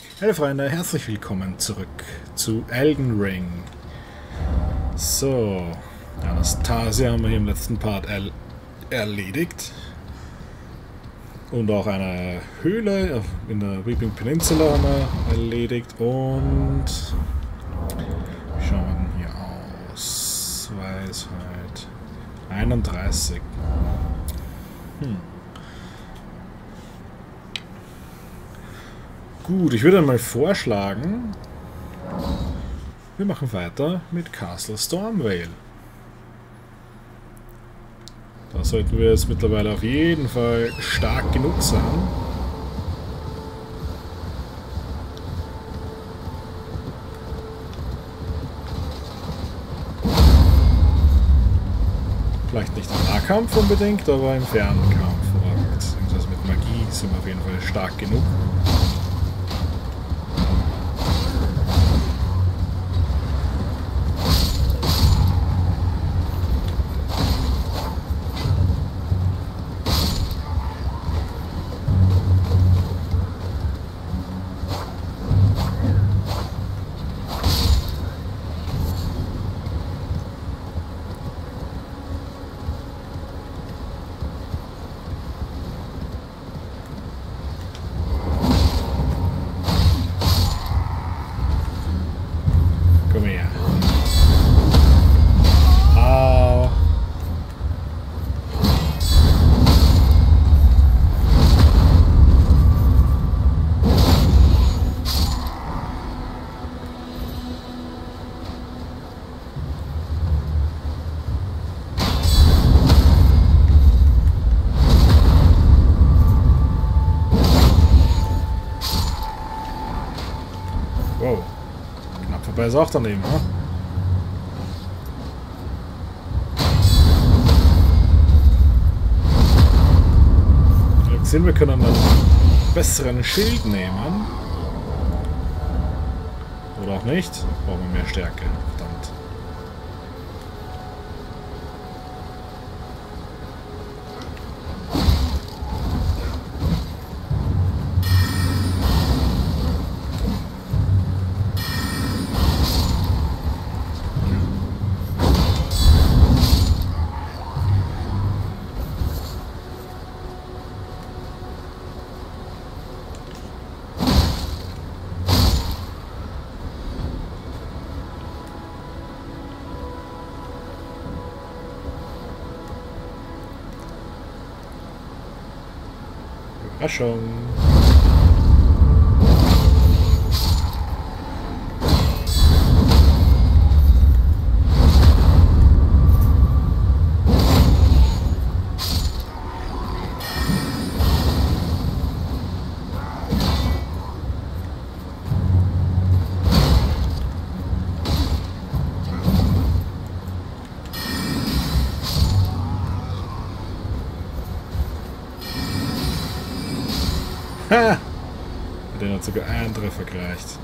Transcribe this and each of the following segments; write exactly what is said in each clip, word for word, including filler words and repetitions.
Hallo Freunde, herzlich willkommen zurück zu Elden Ring. So, Anastasia haben wir hier im letzten Part er erledigt. Und auch eine Höhle in der Weeping Peninsula haben wir erledigt. Und wie schauen wir denn hier aus? Weisheit einunddreißig. Hm. Gut, ich würde mal vorschlagen, wir machen weiter mit Castle Stormveil. Da sollten wir jetzt mittlerweile auf jeden Fall stark genug sein. Vielleicht nicht im Nahkampf unbedingt, aber im Fernkampf oder beziehungsweise mit Magie sind wir auf jeden Fall stark genug. Wow. Knapp vorbei ist auch daneben, ne? Ich habe gesehen, wir können einen besseren Schild nehmen. Oder auch nicht. Brauchen wir mehr Stärke. Verdammt. Überraschung. Ha! Den hat sogar einen Treffer gereicht.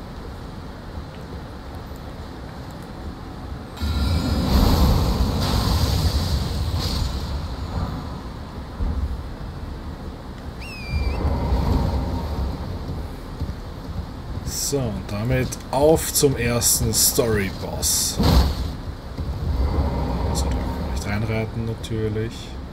So, und damit auf zum ersten Story-Boss. Also, da kann man nicht reinreiten, natürlich.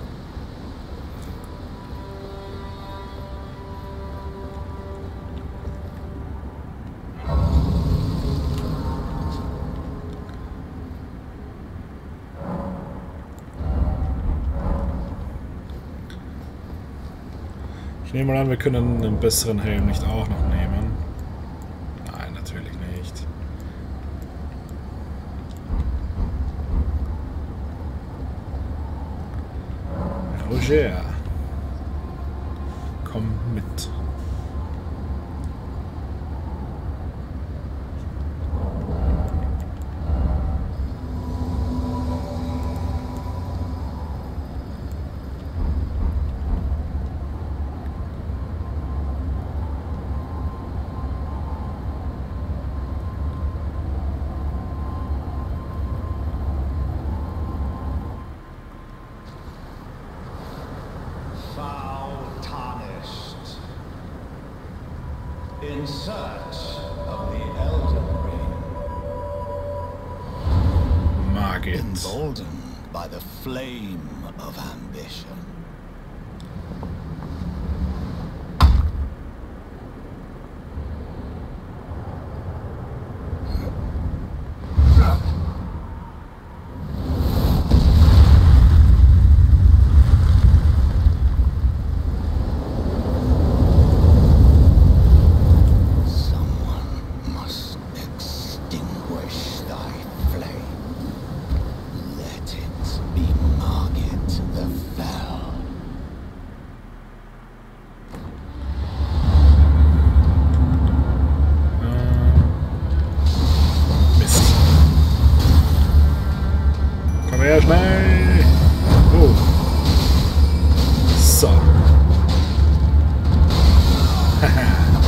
Ich nehme mal an, wir können einen besseren Helm nicht auch noch nehmen. Nein, natürlich nicht. Roger, komm mit. In search of the Elden Ring. Mag it. Emboldened by the flame of ambition. Sehr schnell. Oh. So. Haha.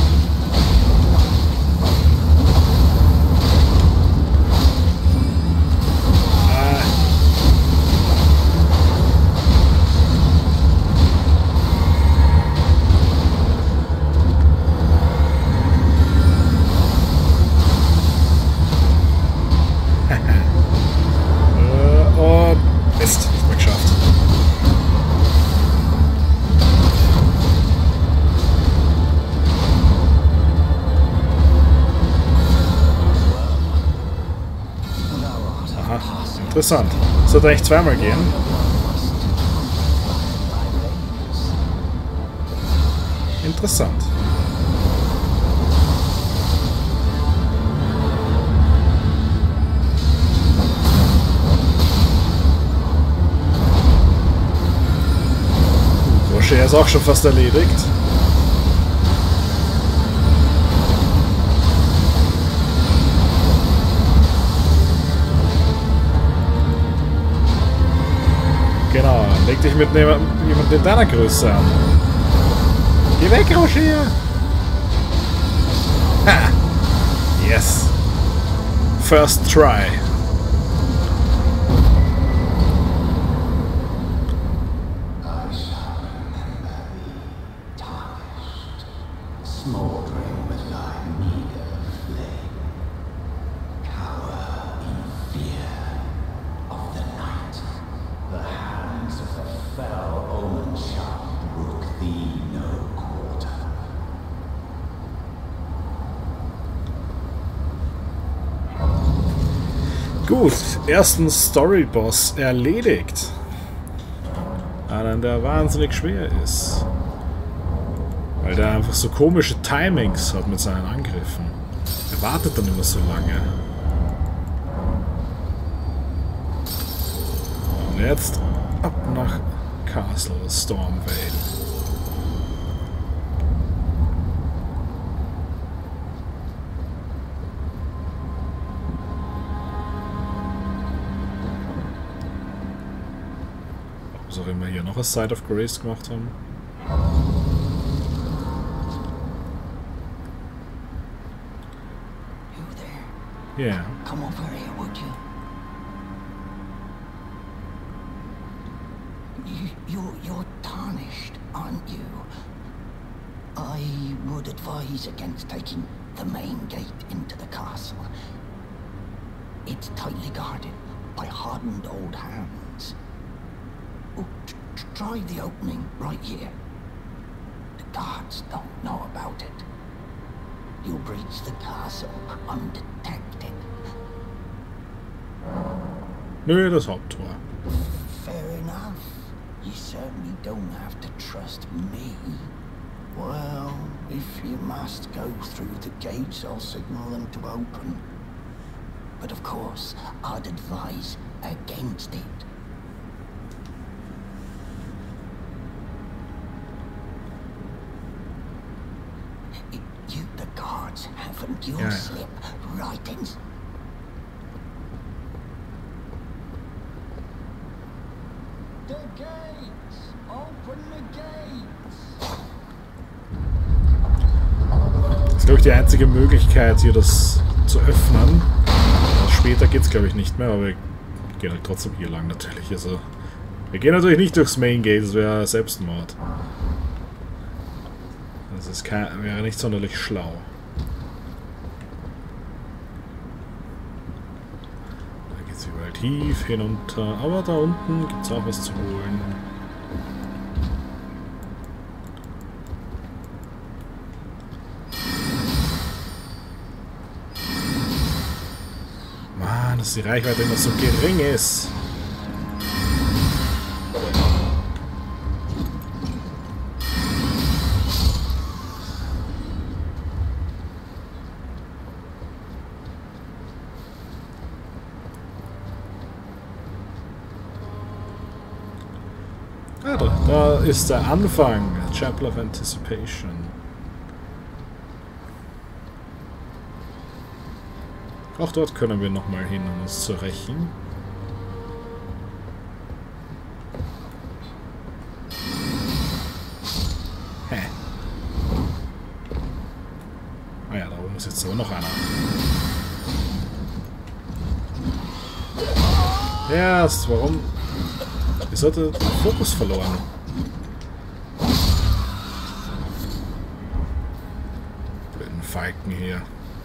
Mist, nicht mehr geschafft. Aha, interessant. Sollte eigentlich zweimal gehen. Interessant. Er ist auch schon fast erledigt. Genau, leg dich mit jemandem in deiner Größe an. Geh weg, Roger! Ha! Yes! First try. Smoldering with thy meager flame, cower in fear of the night. The hands of the fell omen shall brook thee no quarter. Gut, ersten Storyboss erledigt. Einen, der wahnsinnig schwer ist. Weil der einfach so komische Timings hat mit seinen Angriffen. Er wartet dann immer so lange. Und jetzt ab nach Castle Stormveil. Was auch immer hier noch ein Side of Grace gemacht haben. Yeah. Come over here, would you? you you're, you're tarnished, aren't you? I would advise against taking the main gate into the castle. It's tightly guarded by hardened old hands. Oh, try the opening right here. The guards don't know about it. You'll breach the castle undetected. Nö, das Haupttor. Fair enough. You certainly don't have to trust me. Well, if you must go through the gates, I'll signal them to open. But of course, I'd advise against it. You, the guards, haven't your Yeah. slip writings? The gates! Open the gates! Das ist, glaube ich, die einzige Möglichkeit, hier das zu öffnen. Später geht es, glaube ich, nicht mehr, aber wir gehen halt trotzdem hier lang natürlich. Also, wir gehen natürlich nicht durchs Main Gate, das wäre Selbstmord. Das ist kein, wäre nicht sonderlich schlau. tief hinunter. Aber da unten gibt es auch was zu holen. Mann, dass die Reichweite immer so gering ist. Ah, da, da ist der Anfang. Chapel of Anticipation. Auch dort können wir nochmal hin, um uns zu rächen. Hä? Ah ja, da oben ist jetzt aber noch einer. Erst, warum? Wieso hat er den Fokus verloren? Den Falken hier.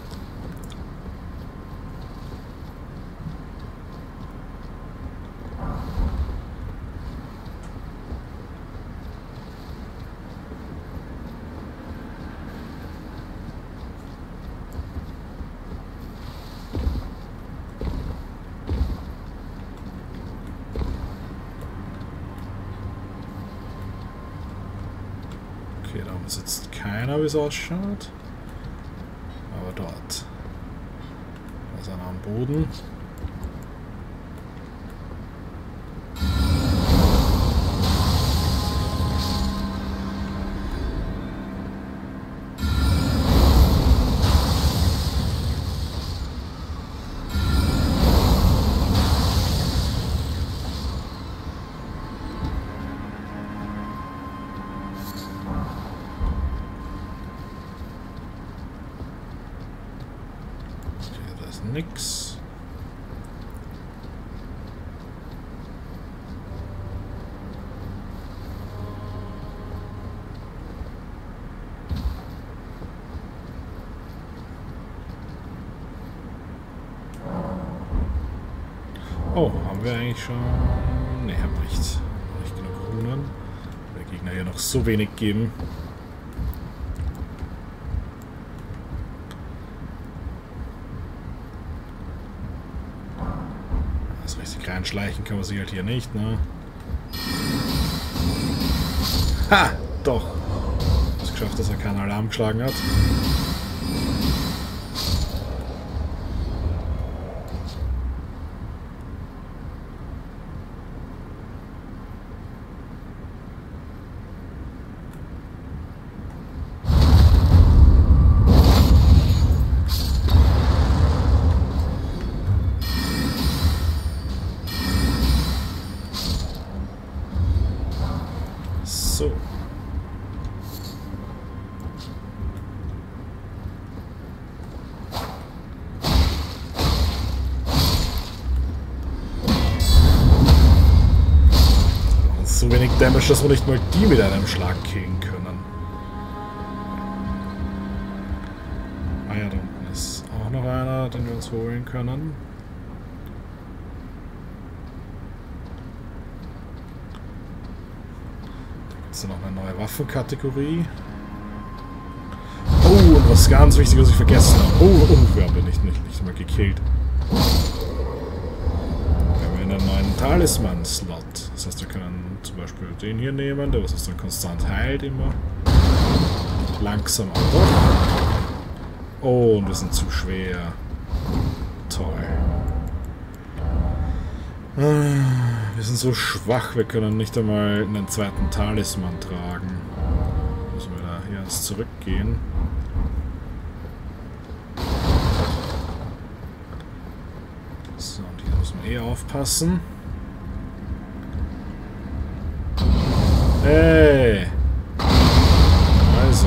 Okay, da sitzt keiner, wie es ausschaut. Aber dort. Da ist einer am Boden. Nix. Oh, haben wir eigentlich schon... Ne, haben wir nicht. Nicht genug Runen. Der Gegner hier noch so wenig geben. Schleichen kann man sich halt hier nicht, ne? Ha! Doch! Ich hab's geschafft, dass er keinen Alarm geschlagen hat. So. So wenig Damage, dass wir nicht mal die mit einem Schlag killen können. Ah ja, da unten ist auch noch einer, den wir uns holen können. Jetzt noch eine neue Waffenkategorie. Oh, und was ganz Wichtiges, was ich vergessen habe. Oh, oh, wir haben den nicht, nicht, nicht mal gekillt. Wir haben einen neuen Talisman-Slot. Das heißt, wir können zum Beispiel den hier nehmen, der was uns dann konstant heilt immer. Langsam aber doch. Oh, und wir sind zu schwer. Toll. Wir sind so schwach, wir können nicht einmal einen zweiten Talisman tragen. Müssen wir da hier jetzt zurückgehen. So, und hier müssen wir eh aufpassen. Hey! Also.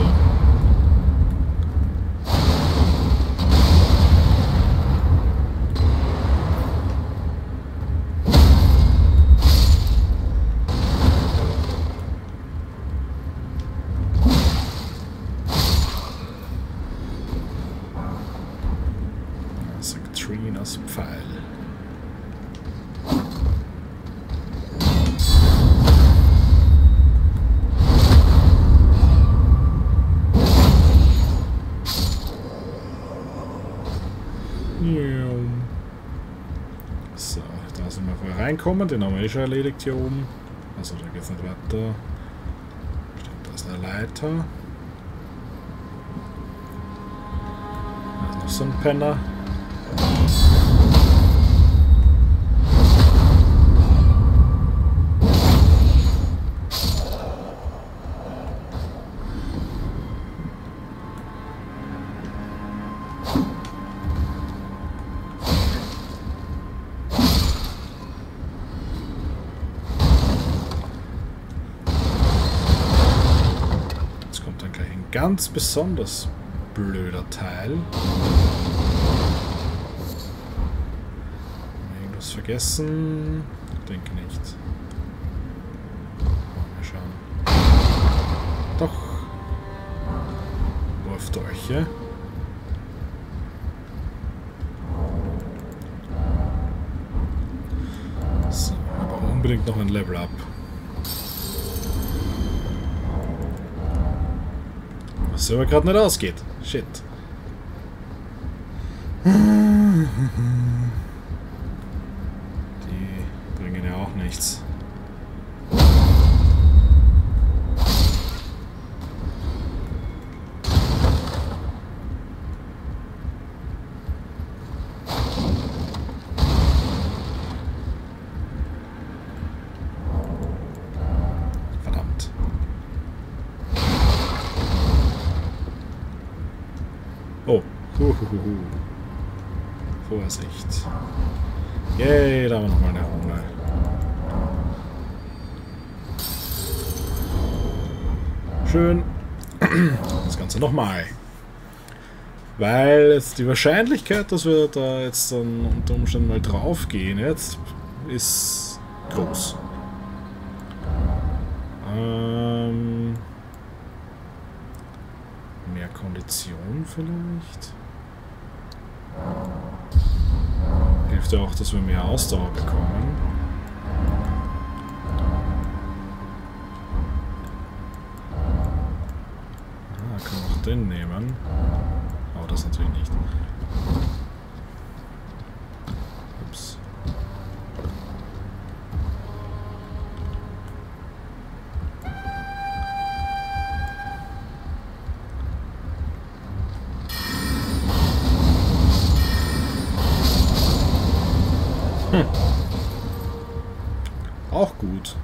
Trinas Pfeil. So, da sind wir vorher reinkommen. Den haben wir eh schon erledigt hier oben. Also da geht es nicht weiter. Stimmt, da ist eine Leiter. Da ist noch so ein Penner. Ganz besonders blöder Teil. Irgendwas vergessen? Ich denke nicht. Mal schauen. Doch. Wurfdolche. So, aber unbedingt noch ein Level Up. Was aber gerade nicht ausgeht. Shit. Die bringen ja auch nichts. Oh, huhuhuhu. Vorsicht. Yay, da haben wir nochmal eine Runde. Schön. Das Ganze nochmal. Weil jetzt die Wahrscheinlichkeit, dass wir da jetzt dann unter Umständen mal drauf gehen, jetzt ist groß. Ähm... Mehr Kondition vielleicht? Hilft ja auch, dass wir mehr Ausdauer bekommen. Ah, kann man auch den nehmen. Aber das natürlich nicht. Ups. Hm. Auch gut.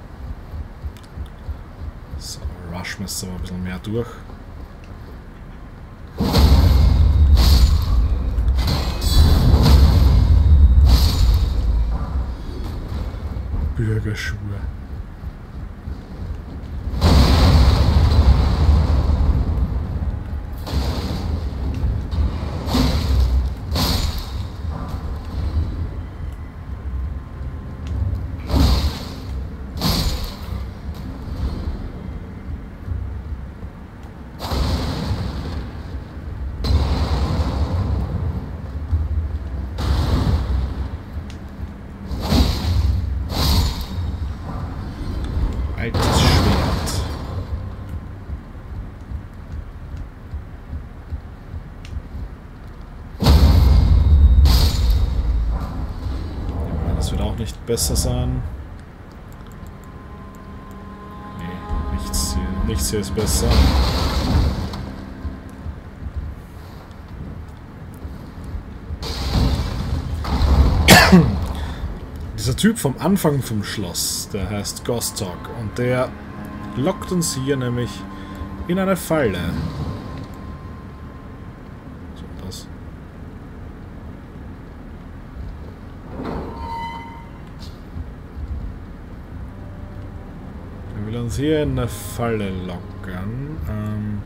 So, Rush müsste aber ein bisschen mehr durch. Bürgerschuhe. Altes Schwert. Ja, das wird auch nicht besser sein. Nee, nichts hier, nichts hier ist besser. Dieser Typ vom Anfang vom Schloss, der heißt Gostok und der lockt uns hier nämlich in eine Falle. So, das. Er will uns hier in eine Falle locken. Ähm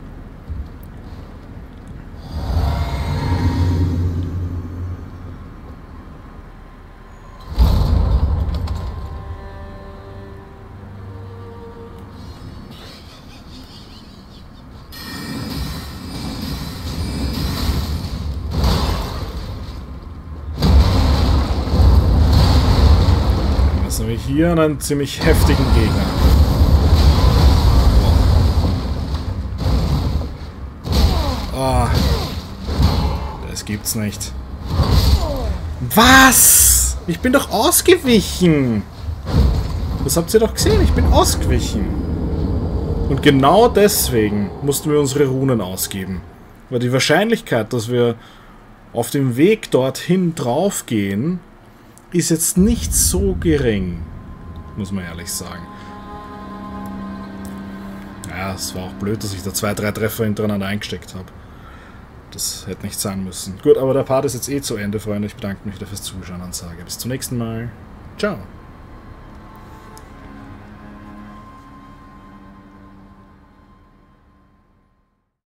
Jetzt haben wir hier einen ziemlich heftigen Gegner. Ah, das gibt's nicht. Was? Ich bin doch ausgewichen. Das habt ihr doch gesehen. Ich bin ausgewichen. Und genau deswegen mussten wir unsere Runen ausgeben. Weil die Wahrscheinlichkeit, dass wir auf dem Weg dorthin draufgehen, ist jetzt nicht so gering. Muss man ehrlich sagen. Ja, es war auch blöd, dass ich da zwei, drei Treffer hintereinander eingesteckt habe. Das hätte nicht sein müssen. Gut, aber der Part ist jetzt eh zu Ende, Freunde. Ich bedanke mich wieder fürs Zuschauen und sage bis zum nächsten Mal. Ciao.